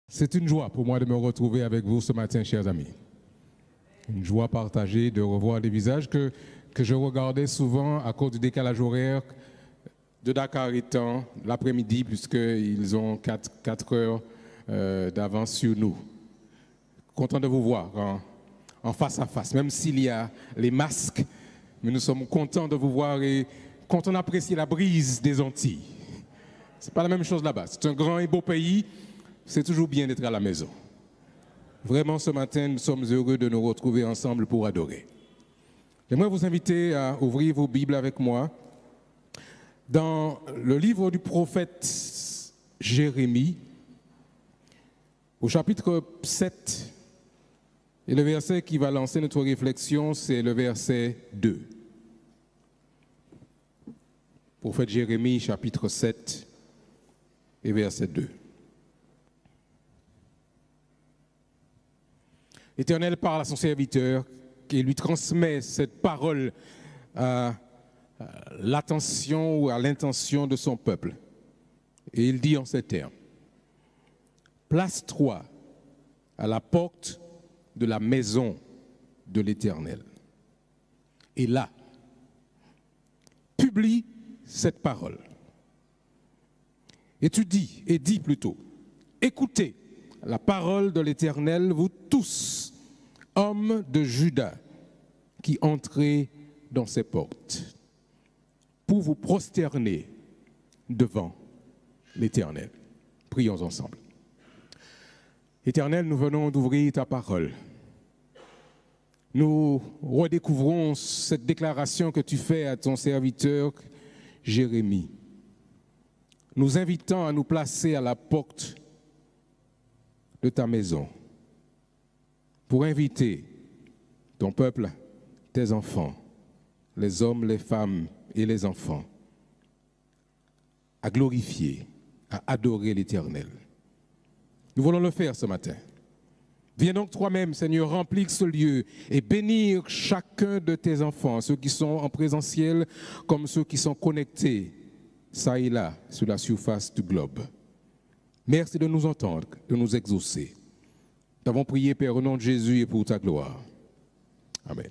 C'est une joie pour moi de me retrouver avec vous ce matin, chers amis. Une joie partagée de revoir des visages que je regardais souvent à cause du décalage horaire de Dakar étant l'après-midi, puisqu'ils ont 4 heures d'avance sur nous. Content de vous voir en face à face, même s'il y a les masques, mais nous sommes contents de vous voir et contents d'apprécier la brise des Antilles. C'est pas la même chose là-bas. C'est un grand et beau pays. C'est toujours bien d'être à la maison. Vraiment, ce matin, nous sommes heureux de nous retrouver ensemble pour adorer. J'aimerais vous inviter à ouvrir vos Bibles avec moi dans le livre du prophète Jérémie, au chapitre 7. Et le verset qui va lancer notre réflexion, c'est le verset 2. Prophète Jérémie, chapitre 7 et verset 2. L'Éternel parle à son serviteur et lui transmet cette parole à l'attention ou à l'intention de son peuple. Et il dit en ces termes: place-toi à la porte de la maison de l'Éternel. Et là, publie cette parole. Et dis plutôt, écoutez la parole de l'Éternel, vous tous, hommes de Juda, qui entrez dans ses portes, pour vous prosterner devant l'Éternel. Prions ensemble. Éternel, nous venons d'ouvrir ta parole. Nous redécouvrons cette déclaration que tu fais à ton serviteur Jérémie, nous invitant à nous placer à la porte de ta maison pour inviter ton peuple, tes enfants, les hommes, les femmes et les enfants à glorifier, à adorer l'Éternel. Nous voulons le faire ce matin. Viens donc toi-même, Seigneur, remplir ce lieu et bénir chacun de tes enfants, ceux qui sont en présentiel comme ceux qui sont connectés, ça et là, sur la surface du globe. Merci de nous entendre, de nous exaucer. Nous avons prié, Père, au nom de Jésus et pour ta gloire. Amen.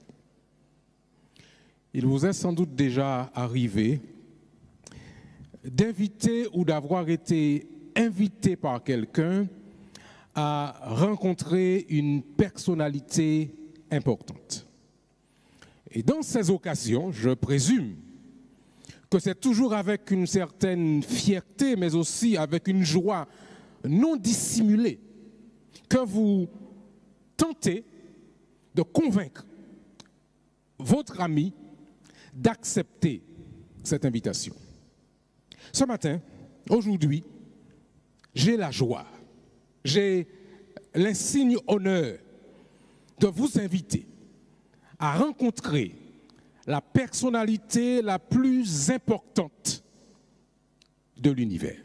Il vous est sans doute déjà arrivé d'inviter ou d'avoir été invité par quelqu'un à rencontrer une personnalité importante. Et dans ces occasions, je présume que c'est toujours avec une certaine fierté, mais aussi avec une joie non dissimulée, que vous tentez de convaincre votre ami d'accepter cette invitation. Ce matin, aujourd'hui, j'ai la joie, j'ai l'insigne honneur de vous inviter à rencontrer la personnalité la plus importante de l'univers.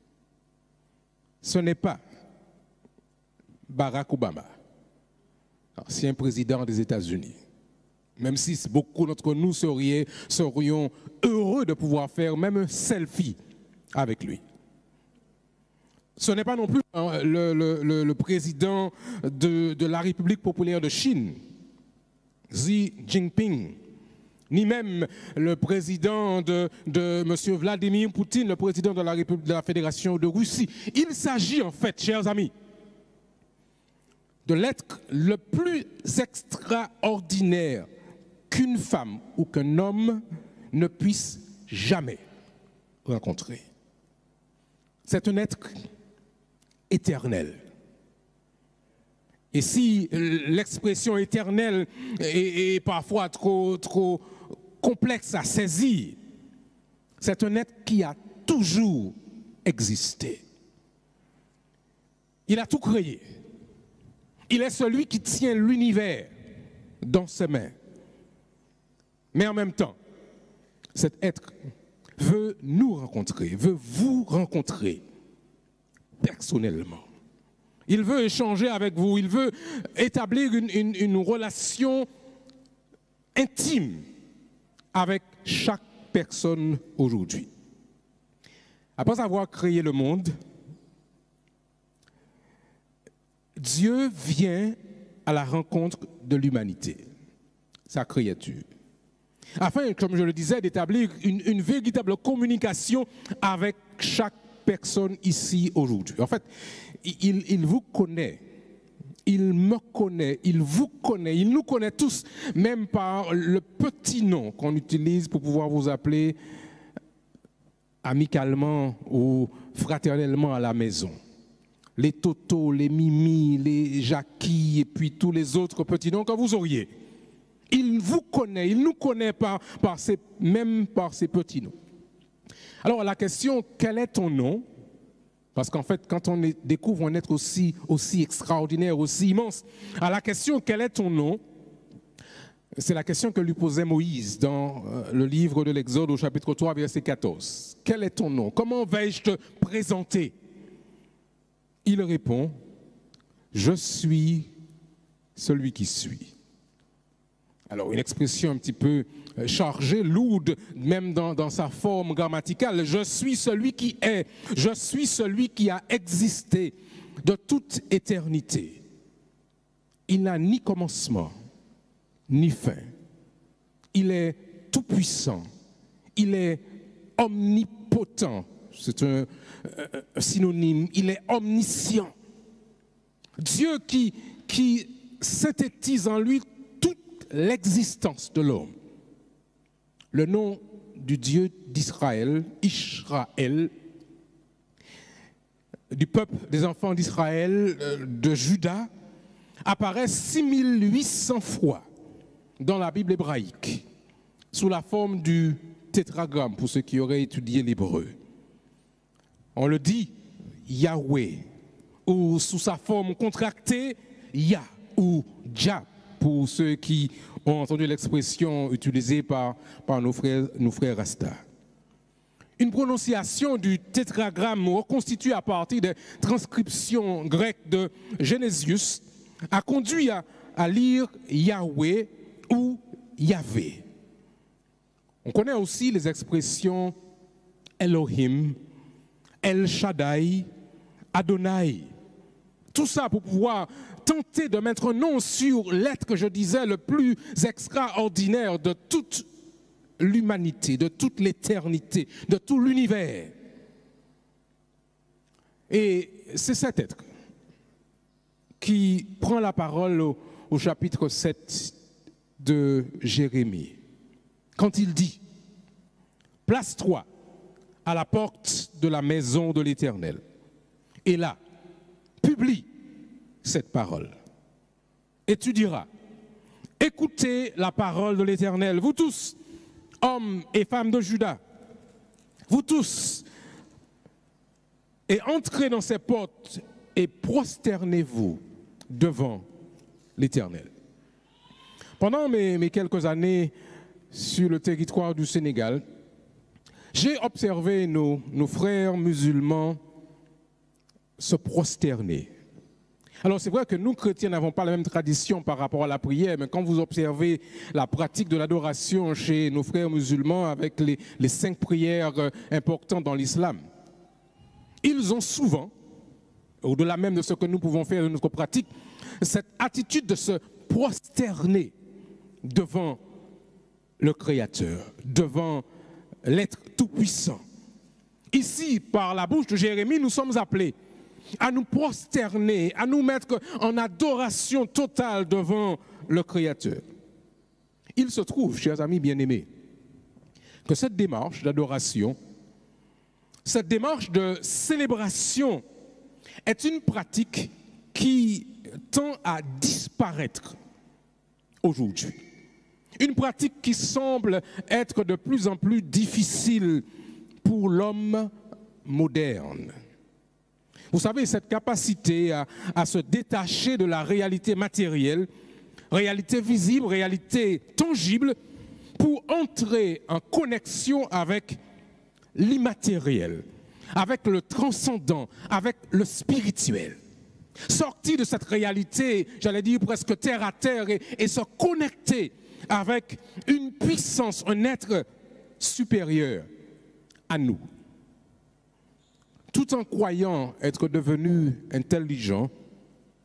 Ce n'est pas Barack Obama, ancien président des États-Unis, même si beaucoup d'entre nous serions heureux de pouvoir faire même un selfie avec lui. Ce n'est pas non plus le président de la République populaire de Chine, Xi Jinping, ni même le président de M. Vladimir Poutine, le président de la Fédération de Russie. Il s'agit en fait, chers amis, de l'être le plus extraordinaire qu'une femme ou qu'un homme ne puisse jamais rencontrer. C'est un être éternel. Et si l'expression éternelle est parfois trop complexe à saisir, c'est un être qui a toujours existé. Il a tout créé. Il est celui qui tient l'univers dans ses mains. Mais en même temps, cet être veut nous rencontrer, veut vous rencontrer personnellement. Il veut échanger avec vous, il veut établir une relation intime avec chaque personne aujourd'hui. Après avoir créé le monde, Dieu vient à la rencontre de l'humanité, sa créature, afin, comme je le disais, d'établir une véritable communication avec chaque personne ici aujourd'hui. En fait, il vous connaît, il me connaît, il vous connaît, il nous connaît tous, même par le petit nom qu'on utilise pour pouvoir vous appeler amicalement ou fraternellement à la maison. Les Toto, les Mimi, les Jackie et puis tous les autres petits noms que vous auriez. Il vous connaît, il nous connaît même par ces petits noms. Alors la question, quel est ton nom? Parce qu'en fait, quand on découvre un être aussi extraordinaire, aussi immense, à la question, quel est ton nom? C'est la question que lui posait Moïse dans le livre de l'Exode au chapitre 3, verset 14. Quel est ton nom? Comment vais-je te présenter? Il répond, je suis celui qui suis. Alors, une expression un petit peu chargée, lourde, même dans sa forme grammaticale. Je suis celui qui est. Je suis celui qui a existé de toute éternité. Il n'a ni commencement, ni fin. Il est tout-puissant. Il est omnipotent. C'est un synonyme. Il est omniscient. Dieu qui synthétise en lui l'existence de l'homme. Le nom du Dieu d'Israël, Israël, du peuple des enfants d'Israël, de Juda, apparaît 6800 fois dans la Bible hébraïque, sous la forme du tétragramme, pour ceux qui auraient étudié l'hébreu. On le dit Yahweh, ou sous sa forme contractée, Yah ou Jah, pour ceux qui ont entendu l'expression utilisée par nos frères Rasta. Une prononciation du tétragramme reconstituée à partir des transcriptions grecques de Genésius a conduit à lire Yahweh ou Yahvé. On connaît aussi les expressions Elohim, El Shaddai, Adonai. Tout ça pour pouvoir tenter de mettre un nom sur l'être que je disais le plus extraordinaire de toute l'humanité, de toute l'éternité, de tout l'univers. Et c'est cet être qui prend la parole au chapitre 7 de Jérémie, quand il dit « Place-toi à la porte de la maison de l'Éternel, et là, publie cette parole. Et tu diras, écoutez la parole de l'Éternel, vous tous, hommes et femmes de Juda, vous tous, et entrez dans ces portes et prosternez-vous devant l'Éternel. » Pendant mes quelques années sur le territoire du Sénégal, j'ai observé nos frères musulmans se prosterner. Alors c'est vrai que nous, chrétiens, n'avons pas la même tradition par rapport à la prière, mais quand vous observez la pratique de l'adoration chez nos frères musulmans avec les 5 prières importantes dans l'islam, ils ont souvent, au-delà même de ce que nous pouvons faire de notre pratique, cette attitude de se prosterner devant le Créateur, devant l'être tout-puissant. Ici, par la bouche de Jérémie, nous sommes appelés à nous prosterner, à nous mettre en adoration totale devant le Créateur. Il se trouve, chers amis bien-aimés, que cette démarche d'adoration, cette démarche de célébration est une pratique qui tend à disparaître aujourd'hui. Une pratique qui semble être de plus en plus difficile pour l'homme moderne. Vous savez, cette capacité à se détacher de la réalité matérielle, réalité visible, réalité tangible, pour entrer en connexion avec l'immatériel, avec le transcendant, avec le spirituel. Sortir de cette réalité, j'allais dire presque terre à terre, et se connecter avec une puissance, un être supérieur à nous. Tout en croyant être devenu intelligent,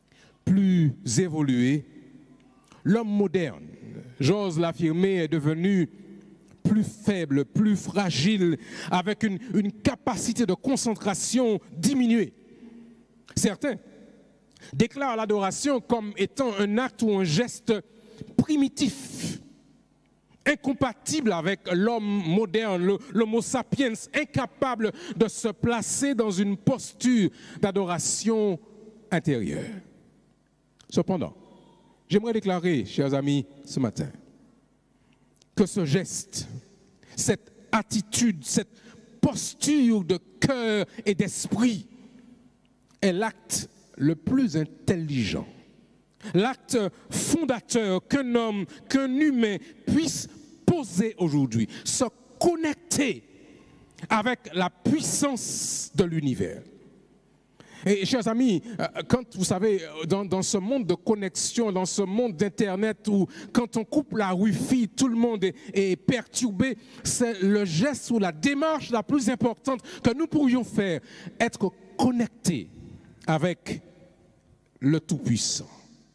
plus évolué, l'homme moderne, j'ose l'affirmer, est devenu plus faible, plus fragile, avec une capacité de concentration diminuée. Certains déclarent l'adoration comme étant un acte ou un geste primitif, incompatible avec l'homme moderne, l'homo sapiens, incapable de se placer dans une posture d'adoration intérieure. Cependant, j'aimerais déclarer, chers amis, ce matin, que ce geste, cette attitude, cette posture de cœur et d'esprit est l'acte le plus intelligent, l'acte fondateur qu'un homme, qu'un humain puisse poser aujourd'hui, se connecter avec la puissance de l'univers. Et chers amis, quand vous savez, dans ce monde de connexion, dans ce monde d'Internet où quand on coupe la Wi-Fi, tout le monde est perturbé, c'est le geste ou la démarche la plus importante que nous pourrions faire, être connectés avec le Tout-Puissant.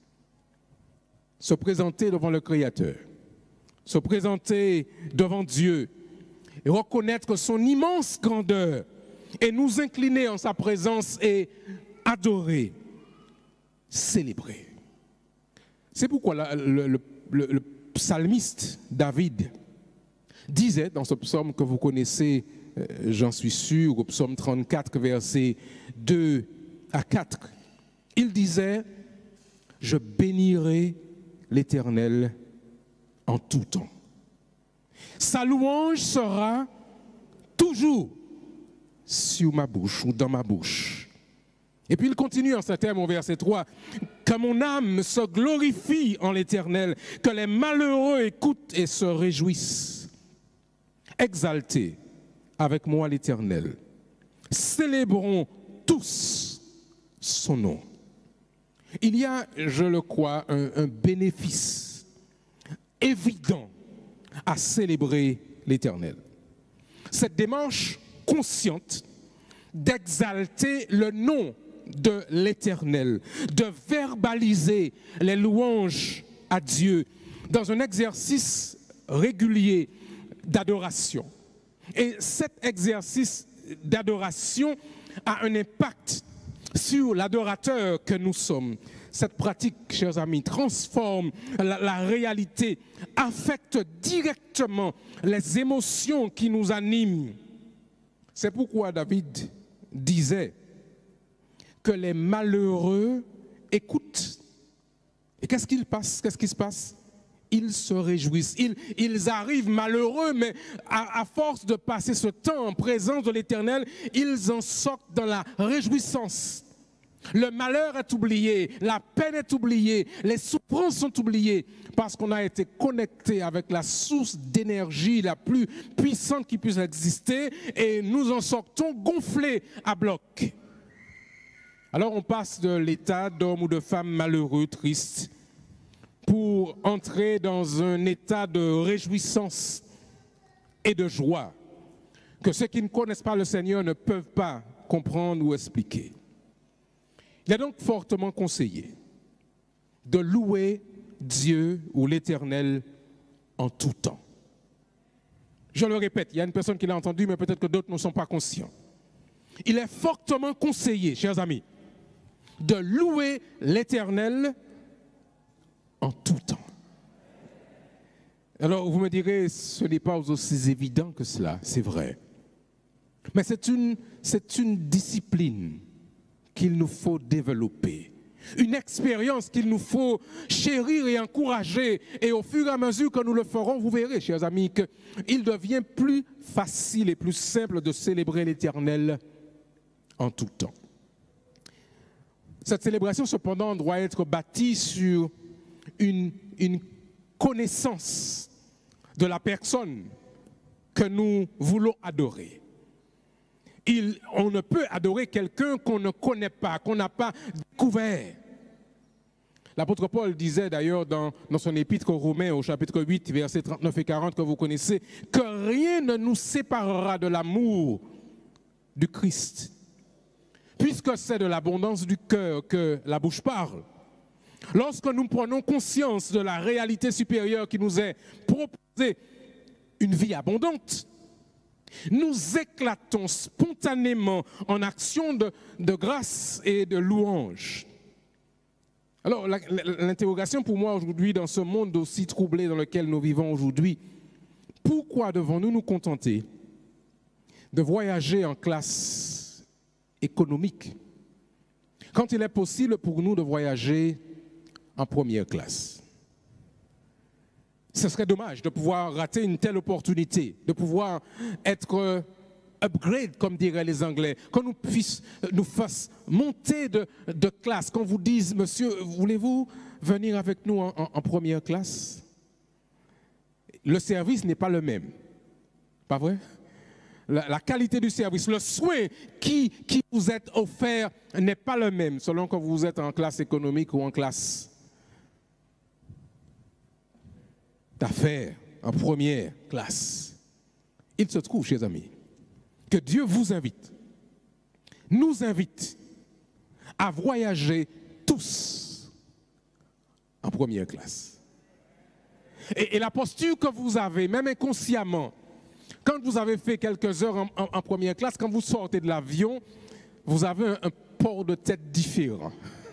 Se présenter devant le Créateur, se présenter devant Dieu, et reconnaître son immense grandeur, et nous incliner en sa présence et adorer, célébrer. C'est pourquoi le psalmiste David disait dans ce psaume que vous connaissez, j'en suis sûr, au psaume 34, versets 2 à 4, il disait « Je bénirai l'Éternel en tout temps. Sa louange sera toujours sur ma bouche ou dans ma bouche. » Et puis il continue en ces termes au verset 3, « Que mon âme se glorifie en l'Éternel, que les malheureux écoutent et se réjouissent. Exaltez avec moi l'Éternel, célébrons tous son nom. » Il y a, je le crois, un bénéfice évident à célébrer l'Éternel. Cette démarche consciente d'exalter le nom de l'Éternel, de verbaliser les louanges à Dieu dans un exercice régulier d'adoration. Et cet exercice d'adoration a un impact sur l'adorateur que nous sommes. Cette pratique, chers amis, transforme la réalité, affecte directement les émotions qui nous animent. C'est pourquoi David disait que les malheureux écoutent. Et qu'est-ce qui se passe? Ils se réjouissent. Ils arrivent malheureux, mais à force de passer ce temps en présence de l'Éternel, ils en sortent dans la réjouissance. Le malheur est oublié, la peine est oubliée, les souffrances sont oubliées parce qu'on a été connecté avec la source d'énergie la plus puissante qui puisse exister et nous en sortons gonflés à bloc. Alors on passe de l'état d'homme ou de femme malheureux, triste, pour entrer dans un état de réjouissance et de joie que ceux qui ne connaissent pas le Seigneur ne peuvent pas comprendre ou expliquer. Il est donc fortement conseillé de louer Dieu ou l'Éternel en tout temps. Je le répète, il y a une personne qui l'a entendu, mais peut-être que d'autres ne sont pas conscients. Il est fortement conseillé, chers amis, de louer l'Éternel en tout temps. Alors vous me direz, ce n'est pas aussi évident que cela, c'est vrai. Mais c'est une discipline qu'il nous faut développer, une expérience qu'il nous faut chérir et encourager. Et au fur et à mesure que nous le ferons, vous verrez, chers amis, qu'il devient plus facile et plus simple de célébrer l'Éternel en tout temps. Cette célébration, cependant, doit être bâtie sur une connaissance de la personne que nous voulons adorer. On ne peut adorer quelqu'un qu'on ne connaît pas, qu'on n'a pas découvert. L'apôtre Paul disait d'ailleurs dans son épître aux Romains au chapitre 8, versets 39 et 40 que vous connaissez, que rien ne nous séparera de l'amour du Christ. Puisque c'est de l'abondance du cœur que la bouche parle. lorsque nous prenons conscience de la réalité supérieure qui nous est proposée, une vie abondante, nous éclatons spontanément en action de grâce et de louange. Alors, l'interrogation pour moi aujourd'hui, dans ce monde aussi troublé dans lequel nous vivons aujourd'hui, pourquoi devons-nous nous contenter de voyager en classe économique quand il est possible pour nous de voyager en première classe? Ce serait dommage de pouvoir rater une telle opportunité, de pouvoir être upgrade, comme diraient les Anglais, qu'on nous fasse monter de classe, qu'on vous dise, monsieur, voulez-vous venir avec nous en première classe? Le service n'est pas le même, pas vrai? La qualité du service, le soin qui vous est offert n'est pas le même selon que vous êtes en classe économique ou en classe d'affaires, en première classe. Il se trouve, chers amis, que Dieu vous invite, nous invite à voyager tous en première classe. Et la posture que vous avez, même inconsciemment, quand vous avez fait quelques heures en première classe, quand vous sortez de l'avion, vous avez un port de tête différent.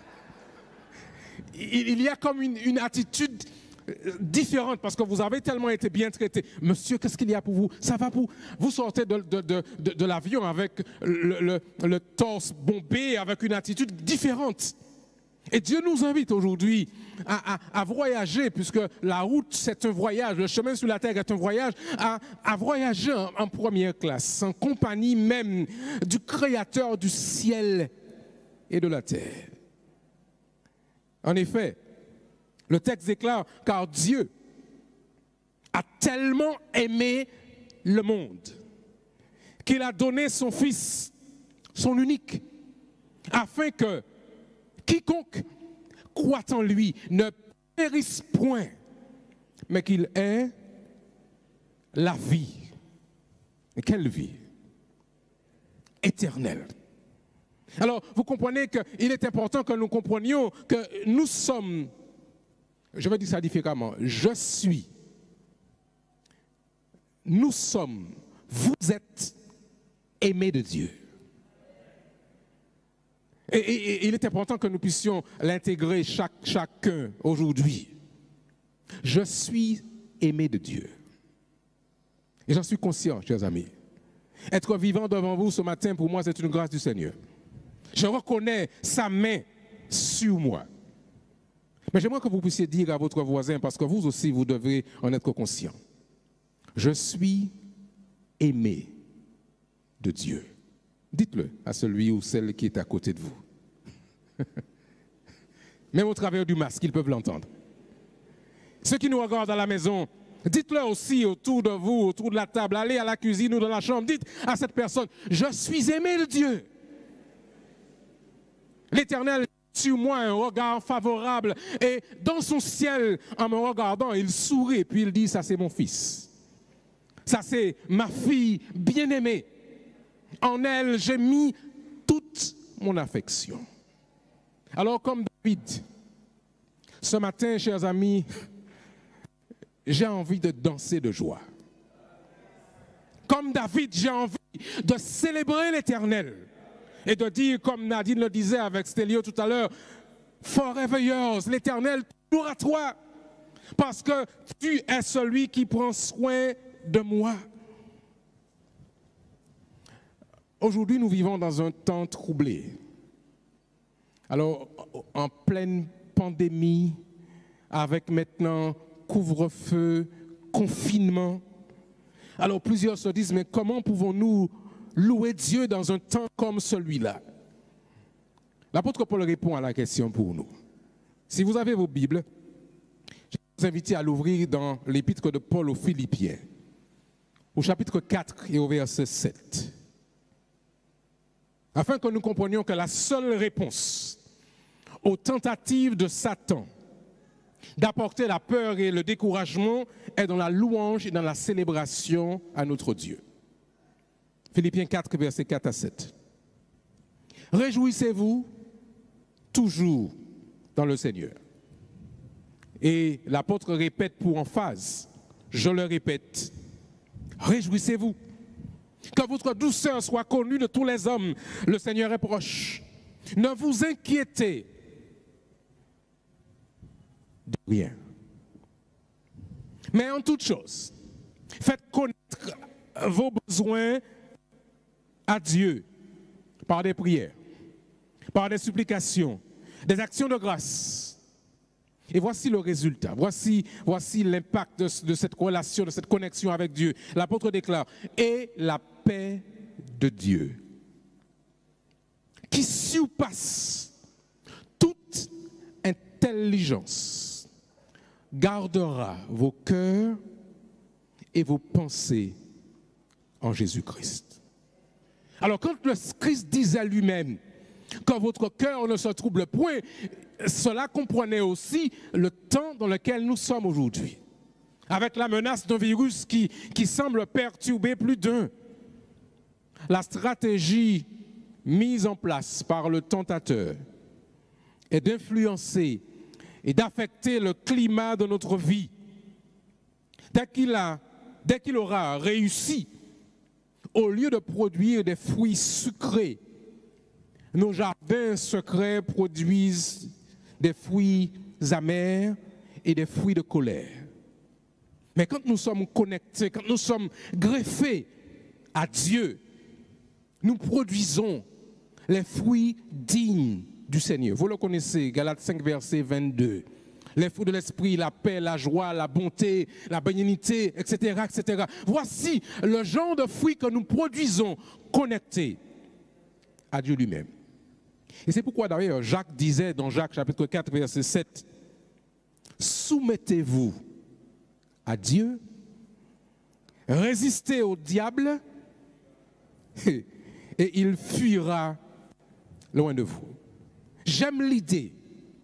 Il y a comme une attitude différente parce que vous avez tellement été bien traité. Monsieur, qu'est-ce qu'il y a pour vous? Ça va pour vous? Sortez de l'avion avec le torse bombé, avec une attitude différente. Et Dieu nous invite aujourd'hui à voyager, puisque la route c'est un voyage, le chemin sur la terre est un voyage, à voyager en première classe, en compagnie même du Créateur du ciel et de la terre. En effet, le texte déclare, car Dieu a tellement aimé le monde qu'il a donné son Fils, son unique, afin que quiconque croit en lui ne périsse point, mais qu'il ait la vie. Et quelle vie? Éternelle. Alors, vous comprenez qu'il est important que nous comprenions que nous sommes, je vais dire ça différemment, je suis, nous sommes, vous êtes aimés de Dieu. Et il est important que nous puissions l'intégrer chacun aujourd'hui. Je suis aimé de Dieu. Et j'en suis conscient, chers amis. Être vivant devant vous ce matin, pour moi, c'est une grâce du Seigneur. Je reconnais sa main sur moi. Mais j'aimerais que vous puissiez dire à votre voisin, parce que vous aussi, vous devez en être conscient. Je suis aimé de Dieu. Dites-le à celui ou celle qui est à côté de vous. Même au travers du masque, ils peuvent l'entendre. Ceux qui nous regardent à la maison, dites-le aussi autour de vous, autour de la table. Allez à la cuisine ou dans la chambre, dites à cette personne, je suis aimé de Dieu. L'Éternel sur moi un regard favorable et dans son ciel, en me regardant, il sourit puis il dit, ça c'est mon fils. Ça c'est ma fille bien-aimée. En elle, j'ai mis toute mon affection. Alors, comme David, ce matin, chers amis, j'ai envie de danser de joie. Comme David, j'ai envie de célébrer l'Éternel et de dire, comme Nadine le disait avec Stélio tout à l'heure, forever yours, l'Éternel, toujours à toi, parce que tu es celui qui prend soin de moi. Aujourd'hui, nous vivons dans un temps troublé. Alors, en pleine pandémie, avec maintenant couvre-feu, confinement. Alors, plusieurs se disent, mais comment pouvons-nous louer Dieu dans un temps comme celui-là? L'apôtre Paul répond à la question pour nous. Si vous avez vos Bibles, je vais vous inviter à l'ouvrir dans l'épître de Paul aux Philippiens, au chapitre 4 et au verset 7. Afin que nous comprenions que la seule réponse aux tentatives de Satan d'apporter la peur et le découragement est dans la louange et dans la célébration à notre Dieu. Philippiens 4, versets 4 à 7. Réjouissez-vous toujours dans le Seigneur. Et l'apôtre répète pour emphase, je le répète, réjouissez-vous. Que votre douceur soit connue de tous les hommes, le Seigneur est proche. Ne vous inquiétez de rien. Mais en toute chose, faites connaître vos besoins à Dieu par des prières, par des supplications, des actions de grâce. Et voici le résultat, voici l'impact de cette relation, de cette connexion avec Dieu. L'apôtre déclare, et la paix de Dieu, qui surpasse toute intelligence, gardera vos cœurs et vos pensées en Jésus-Christ. Alors quand le Christ disait lui-même que votre cœur ne se trouble point, cela comprenait aussi le temps dans lequel nous sommes aujourd'hui. Avec la menace d'un virus qui semble perturber plus d'un. La stratégie mise en place par le tentateur est d'influencer et d'affecter le climat de notre vie. Dès qu'il aura réussi, au lieu de produire des fruits sucrés, nos jardins secrets produisent des fruits amers et des fruits de colère. Mais quand nous sommes connectés, quand nous sommes greffés à Dieu, nous produisons les fruits dignes du Seigneur. Vous le connaissez, Galates 5, verset 22. Les fruits de l'esprit, la paix, la joie, la bonté, la bénignité, etc., etc. Voici le genre de fruits que nous produisons connectés à Dieu lui-même. Et c'est pourquoi d'ailleurs Jacques disait dans Jacques chapitre 4, verset 7, « Soumettez-vous à Dieu, résistez au diable, et il fuira loin de vous. » J'aime l'idée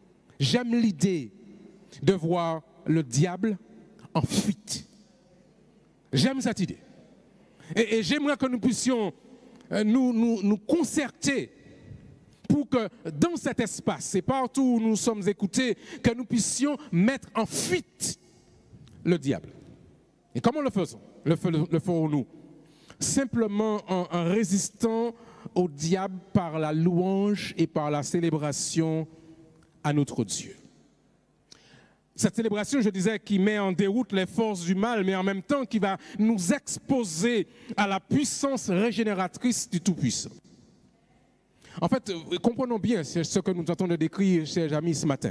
de voir le diable en fuite. J'aime cette idée. Et j'aimerais que nous puissions nous concerter pour que dans cet espace et partout où nous sommes écoutés, que nous puissions mettre en fuite le diable. Et comment le faisons? Le ferons-nous? Simplement en résistant au diable par la louange et par la célébration à notre Dieu. Cette célébration, je disais, qui met en déroute les forces du mal, mais en même temps qui va nous exposer à la puissance régénératrice du Tout-Puissant. En fait, comprenons bien ce que nous tentons de décrire, chers amis, ce matin.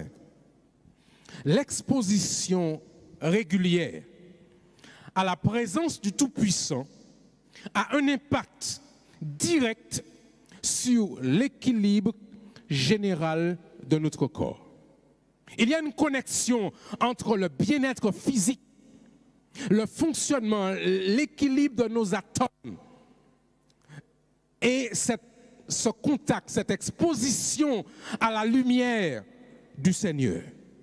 L'exposition régulière à la présence du Tout-Puissant a un impact direct sur l'équilibre général de notre corps. Il y a une connexion entre le bien-être physique, le fonctionnement, l'équilibre de nos atomes et ce contact, cette exposition à la lumière du Seigneur.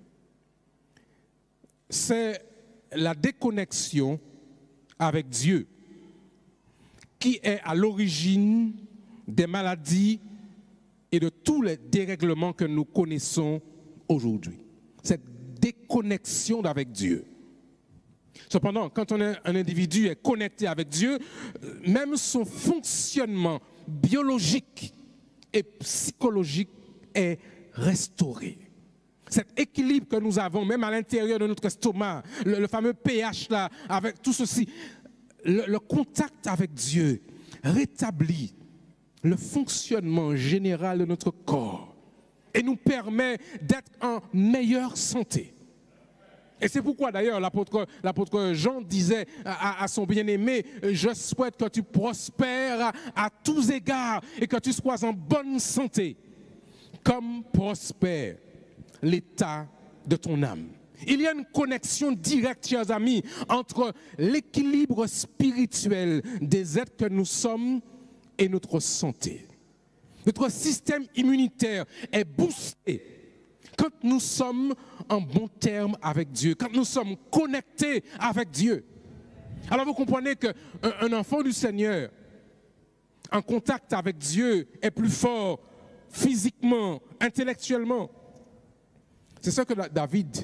C'est la déconnexion avec Dieu qui est à l'origine des maladies et de tous les dérèglements que nous connaissons aujourd'hui. Cette déconnexion avec Dieu. Cependant, quand un individu est connecté avec Dieu, même son fonctionnement biologique et psychologique est restauré. Cet équilibre que nous avons, même à l'intérieur de notre estomac, le fameux pH là, avec tout ceci, le contact avec Dieu rétablit le fonctionnement général de notre corps et nous permet d'être en meilleure santé. Et c'est pourquoi d'ailleurs l'apôtre Jean disait à son bien-aimé, je souhaite que tu prospères à tous égards et que tu sois en bonne santé, comme prospère l'état de ton âme. Il y a une connexion directe, chers amis, entre l'équilibre spirituel des êtres que nous sommes et notre santé. Notre système immunitaire est boosté quand nous sommes en bon terme avec Dieu, quand nous sommes connectés avec Dieu. Alors vous comprenez qu'un enfant du Seigneur, en contact avec Dieu, est plus fort physiquement, intellectuellement. C'est ça que David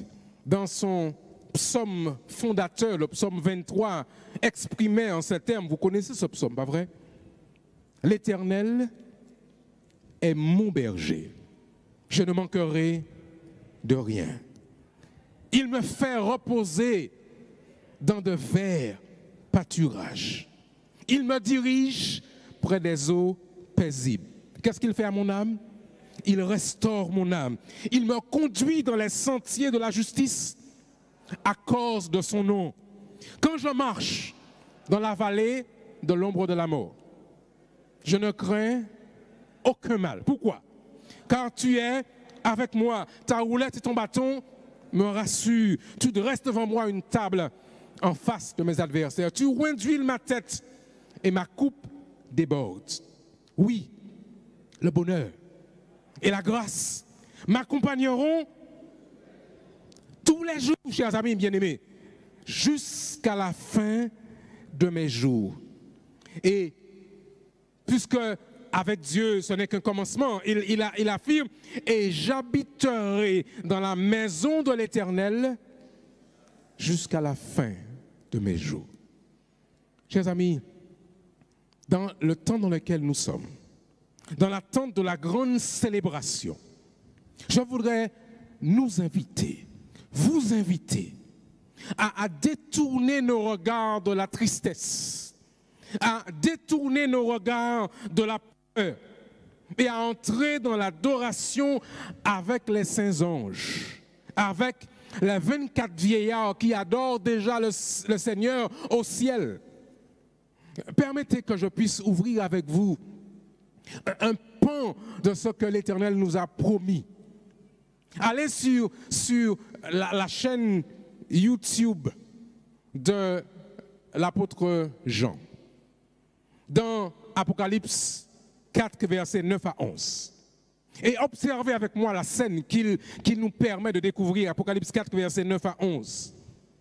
dans son psaume fondateur, le psaume 23, exprimait en ces termes, vous connaissez ce psaume, pas vrai? L'Éternel est mon berger, je ne manquerai de rien. Il me fait reposer dans de verts pâturages. Il me dirige près des eaux paisibles. Qu'est-ce qu'il fait à mon âme? Il restaure mon âme. Il me conduit dans les sentiers de la justice à cause de son nom. Quand je marche dans la vallée de l'ombre de la mort, je ne crains aucun mal. Pourquoi? Car tu es avec moi. Ta roulette et ton bâton me rassurent. Tu dresses devant moi une table en face de mes adversaires. Tu oins d'huile ma tête et ma coupe déborde. Oui, le bonheur et la grâce m'accompagneront tous les jours, chers amis bien-aimés, jusqu'à la fin de mes jours. Et puisque avec Dieu, ce n'est qu'un commencement, il affirme, et j'habiterai dans la maison de l'Éternel jusqu'à la fin de mes jours. Chers amis, dans le temps dans lequel nous sommes, dans l'attente de la grande célébration, je voudrais nous inviter, vous inviter à détourner nos regards de la tristesse, à détourner nos regards de la peur et à entrer dans l'adoration avec les saints anges, avec les 24 vieillards qui adorent déjà le Seigneur au ciel. Permettez que je puisse ouvrir avec vous un pan de ce que l'Éternel nous a promis. Allez sur la chaîne YouTube de l'apôtre Jean, dans Apocalypse 4, versets 9 à 11. Et observez avec moi la scène qu'il nous permet de découvrir, Apocalypse 4, versets 9 à 11.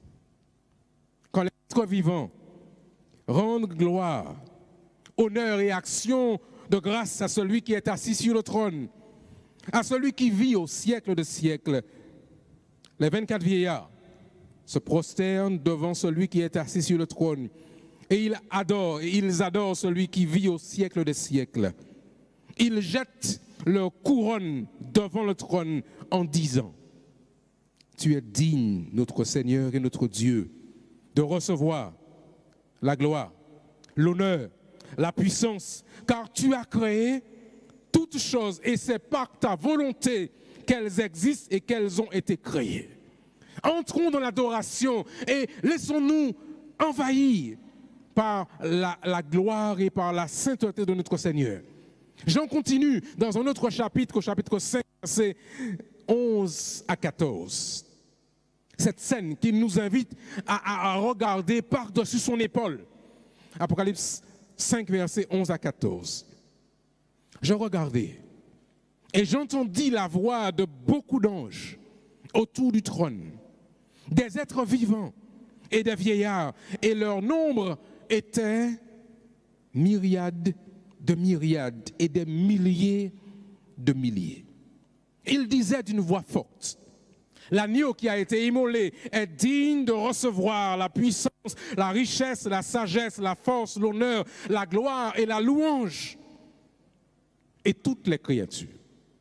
Quand les êtres vivants rendent gloire, honneur et action de grâce à celui qui est assis sur le trône, à celui qui vit au siècle de siècles, les 24 vieillards se prosternent devant celui qui est assis sur le trône et ils adorent celui qui vit au siècle des siècles. Ils jettent leur couronne devant le trône en disant: tu es digne, notre Seigneur et notre Dieu, de recevoir la gloire, l'honneur, la puissance, car tu as créé toutes choses et c'est par ta volonté qu'elles existent et qu'elles ont été créées. Entrons dans l'adoration et laissons-nous envahir par la gloire et par la sainteté de notre Seigneur. J'en continue dans un autre chapitre, au chapitre 5, versets 11 à 14. Cette scène qui nous invite à regarder par-dessus son épaule. Apocalypse 5, versets 11 à 14. Je regardais et j'entendis la voix de beaucoup d'anges autour du trône, des êtres vivants et des vieillards, et leur nombre était myriades de myriades et des milliers de milliers. Ils disaient d'une voix forte: l'agneau qui a été immolé est digne de recevoir la puissance, la richesse, la sagesse, la force, l'honneur, la gloire et la louange. Et toutes les créatures,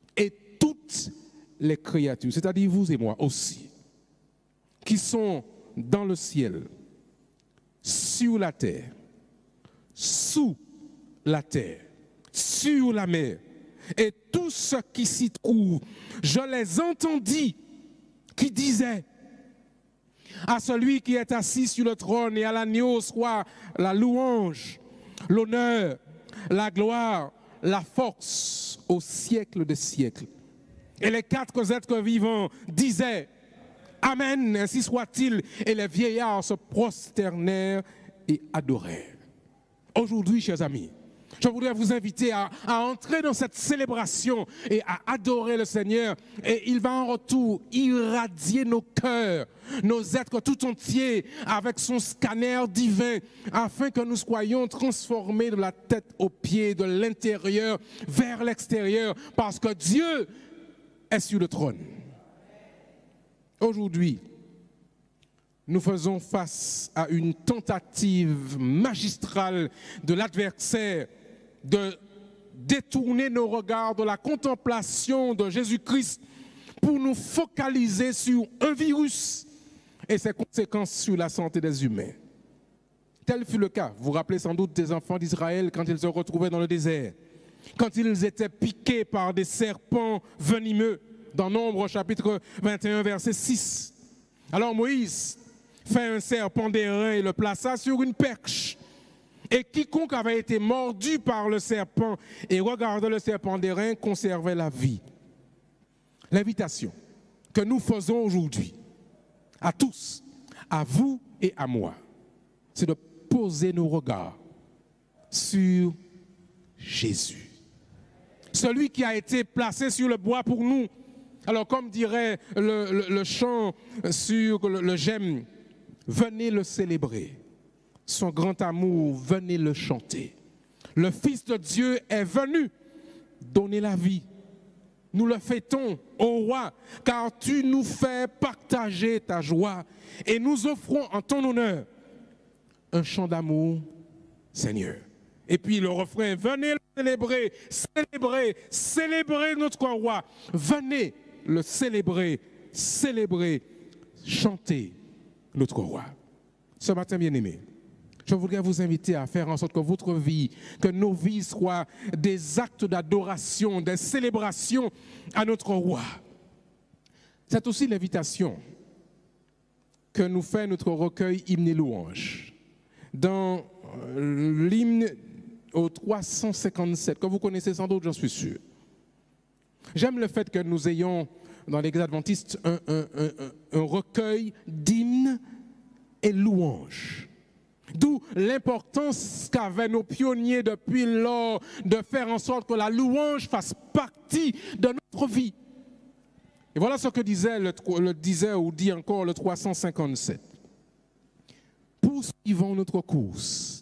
c'est-à-dire vous et moi aussi, qui sont dans le ciel, sur la terre, sous la terre, sur la mer, et tout ce qui s'y trouve, je les entendis qui disaient: à celui qui est assis sur le trône et à l'agneau soit la louange, l'honneur, la gloire, la force au siècle des siècles. Et les 4 êtres vivants disaient: amen, ainsi soit-il. Et les vieillards se prosternèrent et adorèrent. Aujourd'hui, chers amis, je voudrais vous inviter à entrer dans cette célébration et à adorer le Seigneur. Et il va en retour irradier nos cœurs, nos êtres tout entiers avec son scanner divin, afin que nous soyons transformés de la tête aux pieds, de l'intérieur vers l'extérieur, parce que Dieu est sur le trône. Aujourd'hui, nous faisons face à une tentative magistrale de l'adversaire de détourner nos regards de la contemplation de Jésus-Christ pour nous focaliser sur un virus et ses conséquences sur la santé des humains. Tel fut le cas, vous vous rappelez sans doute des enfants d'Israël quand ils se retrouvaient dans le désert, quand ils étaient piqués par des serpents venimeux, dans Nombre chapitre 21 verset 6. Alors Moïse fait un serpent d'airain et le plaça sur une perche. Et quiconque avait été mordu par le serpent et regardait le serpent d'airain conservait la vie. L'invitation que nous faisons aujourd'hui à tous, à vous et à moi, c'est de poser nos regards sur Jésus. Celui qui a été placé sur le bois pour nous. Alors comme dirait le chant sur le j'aime, venez le célébrer. Son grand amour, venez le chanter. Le Fils de Dieu est venu donner la vie. Nous le fêtons, ô roi, car tu nous fais partager ta joie et nous offrons en ton honneur un chant d'amour, Seigneur. Et puis le refrain, venez le célébrer, célébrer, célébrer notre roi. Venez le célébrer, célébrer, chanter notre roi. Ce matin, bien-aimé, je voudrais vous inviter à faire en sorte que votre vie, que nos vies soient des actes d'adoration, des célébrations à notre roi. C'est aussi l'invitation que nous fait notre recueil Hymne et louange. Dans l'hymne au 357, que vous connaissez sans doute, j'en suis sûr. J'aime le fait que nous ayons dans l'Église adventiste un recueil d'hymnes et louanges. D'où l'importance qu'avaient nos pionniers depuis lors de faire en sorte que la louange fasse partie de notre vie. Et voilà ce que dit encore le 357. Poursuivons notre course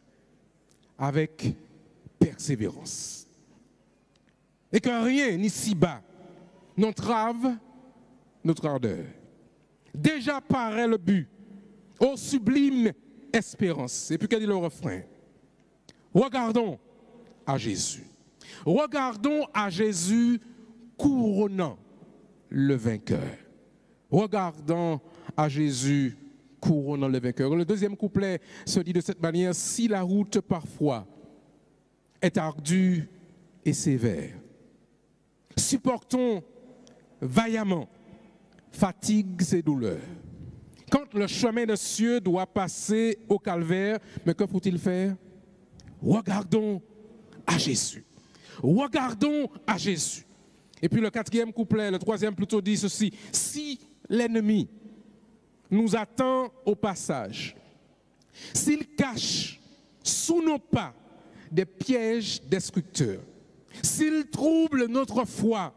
avec persévérance. Et que rien n'ici-bas n'entrave notre ardeur. Déjà paraît le but, ô sublime espérance. Et puis quel est le refrain? Regardons à Jésus. Regardons à Jésus couronnant le vainqueur. Regardons à Jésus couronnant le vainqueur. Le deuxième couplet se dit de cette manière: si la route parfois est ardue et sévère, supportons vaillamment fatigues et douleurs. Quand le chemin de cieux doit passer au calvaire, mais que faut-il faire? Regardons à Jésus. Regardons à Jésus. Et puis le quatrième couplet, le troisième plutôt dit ceci: si l'ennemi nous attend au passage, s'il cache sous nos pas des pièges destructeurs, s'il trouble notre foi,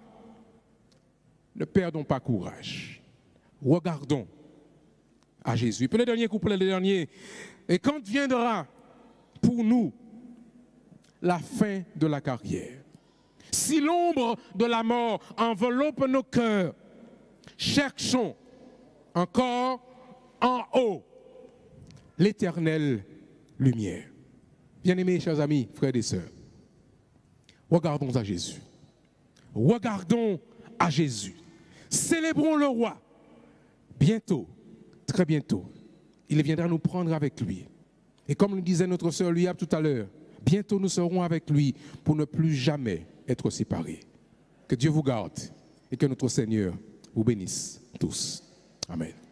ne perdons pas courage. Regardons à Jésus. Puis le dernier couplet, le dernier. Et quand viendra pour nous la fin de la carrière, si l'ombre de la mort enveloppe nos cœurs, cherchons encore en haut l'éternelle lumière. Bien-aimés, chers amis, frères et sœurs, regardons à Jésus. Regardons à Jésus. Célébrons le roi. Bientôt, très bientôt, il viendra nous prendre avec lui. Et comme le disait notre sœur Liab tout à l'heure, bientôt nous serons avec lui pour ne plus jamais être séparés. Que Dieu vous garde et que notre Seigneur vous bénisse tous. Amen.